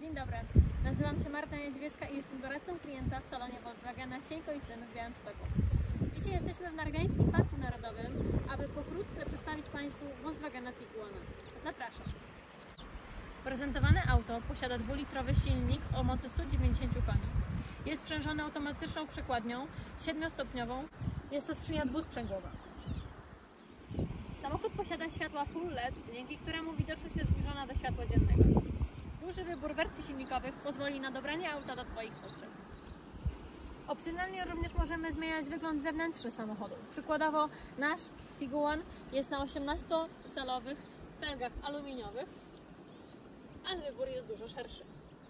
Dzień dobry, nazywam się Marta Niedźwiecka i jestem doradcą klienta w salonie Volkswagena Sieńko i Syn w Białymstoku. Dzisiaj jesteśmy w Nargańskim Parku Narodowym, aby pokrótce przedstawić Państwu Volkswagena Tiguana. Zapraszam. Prezentowane auto posiada 2-litrowy silnik o mocy 190 koni. Jest sprzężony automatyczną przekładnią 7-stopniową. Jest to skrzynia dwusprzęgłowa. Samochód posiada światła full LED, dzięki któremu widoczność jest zbliżona do światła dziennego. Duży wybór wersji silnikowych pozwoli na dobranie auta do Twoich potrzeb. Opcjonalnie również możemy zmieniać wygląd zewnętrzny samochodu. Przykładowo nasz Tiguan jest na 18-calowych felgach aluminiowych, ale wybór jest dużo szerszy.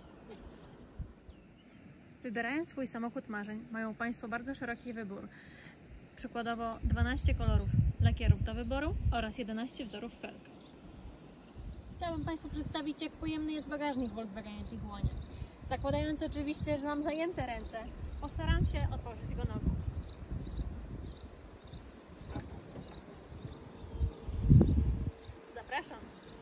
Wybierając swój samochód marzeń, mają Państwo bardzo szeroki wybór. Przykładowo 12 kolorów lakierów do wyboru oraz 11 wzorów felg. Chciałabym Państwu przedstawić, jak pojemny jest bagażnik w Volkswagenie Tiguanie. Zakładając oczywiście, że mam zajęte ręce, postaram się otworzyć go nogą. Zapraszam!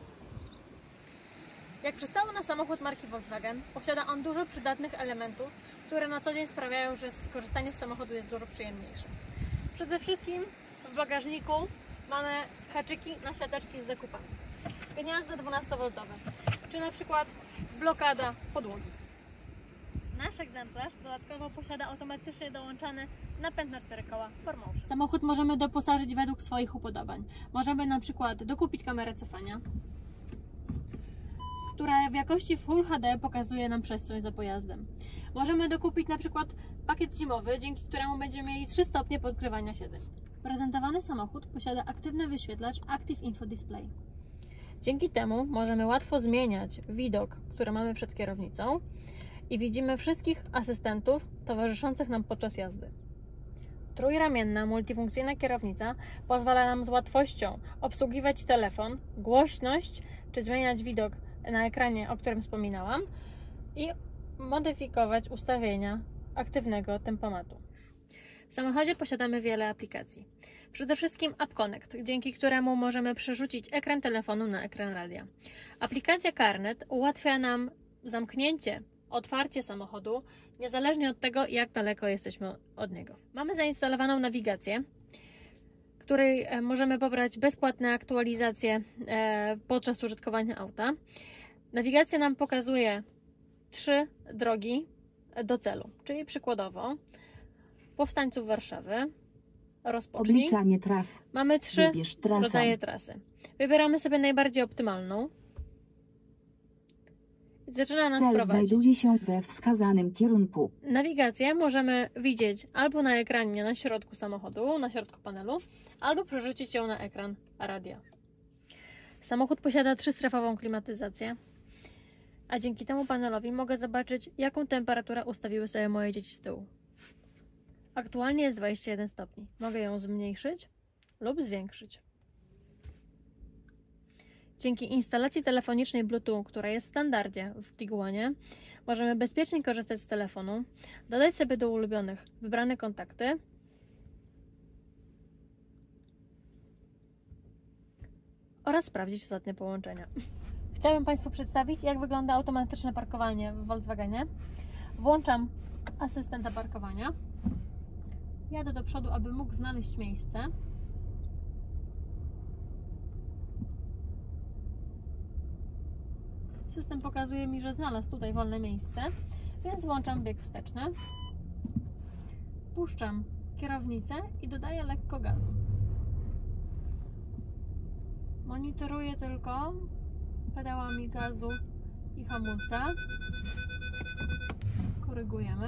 Jak przystało na samochód marki Volkswagen, posiada on dużo przydatnych elementów, które na co dzień sprawiają, że korzystanie z samochodu jest dużo przyjemniejsze. Przede wszystkim w bagażniku mamy haczyki na siateczki z zakupami, gniazdo 12V, czy na przykład blokada podłogi. Nasz egzemplarz dodatkowo posiada automatycznie dołączany napęd na 4 koła 4Motion. Samochód możemy doposażyć według swoich upodobań. Możemy na przykład dokupić kamerę cofania, która w jakości Full HD pokazuje nam przestrzeń za pojazdem. Możemy dokupić na przykład pakiet zimowy, dzięki któremu będziemy mieli 3 stopnie podgrzewania siedzeń. Prezentowany samochód posiada aktywny wyświetlacz Active Info Display. Dzięki temu możemy łatwo zmieniać widok, który mamy przed kierownicą i widzimy wszystkich asystentów towarzyszących nam podczas jazdy. Trójramienna, multifunkcyjna kierownica pozwala nam z łatwością obsługiwać telefon, głośność czy zmieniać widok na ekranie, o którym wspominałam, i modyfikować ustawienia aktywnego tempomatu. W samochodzie posiadamy wiele aplikacji. Przede wszystkim App Connect, dzięki któremu możemy przerzucić ekran telefonu na ekran radia. Aplikacja CarNet ułatwia nam zamknięcie, otwarcie samochodu, niezależnie od tego, jak daleko jesteśmy od niego. Mamy zainstalowaną nawigację, której możemy pobrać bezpłatne aktualizacje podczas użytkowania auta. Nawigacja nam pokazuje 3 drogi do celu, czyli przykładowo Powstańców Warszawy, rozpocznij. Obliczanie tras. Mamy 3 trasę. rodzaje trasy. Wybieramy sobie najbardziej optymalną. Zaczyna nas Cel prowadzić. znajduje się we wskazanym kierunku. Nawigację możemy widzieć albo na ekranie na środku samochodu, na środku panelu, albo przerzucić ją na ekran radia. Samochód posiada 3-strefową klimatyzację, a dzięki temu panelowi mogę zobaczyć, jaką temperaturę ustawiły sobie moje dzieci z tyłu. Aktualnie jest 21 stopni. Mogę ją zmniejszyć lub zwiększyć. Dzięki instalacji telefonicznej Bluetooth, która jest w standardzie w Tiguanie, możemy bezpiecznie korzystać z telefonu, dodać sobie do ulubionych wybrane kontakty oraz sprawdzić ostatnie połączenia. Chciałabym Państwu przedstawić, jak wygląda automatyczne parkowanie w Volkswagenie. Włączam asystenta parkowania. Jadę do przodu, aby mógł znaleźć miejsce. System pokazuje mi, że znalazł tutaj wolne miejsce, więc włączam bieg wsteczny. Puszczam kierownicę i dodaję lekko gazu. Monitoruję tylko pedałami gazu i hamulca. Korygujemy.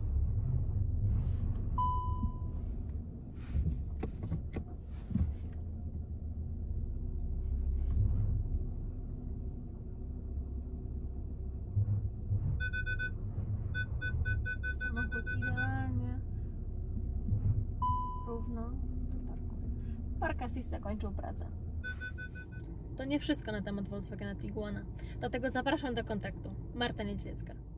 Samochód idealnie równo do parku. Park Assist zakończył pracę. To nie wszystko na temat Volkswagena Tiguana, dlatego zapraszam do kontaktu. Marta Niedźwiecka.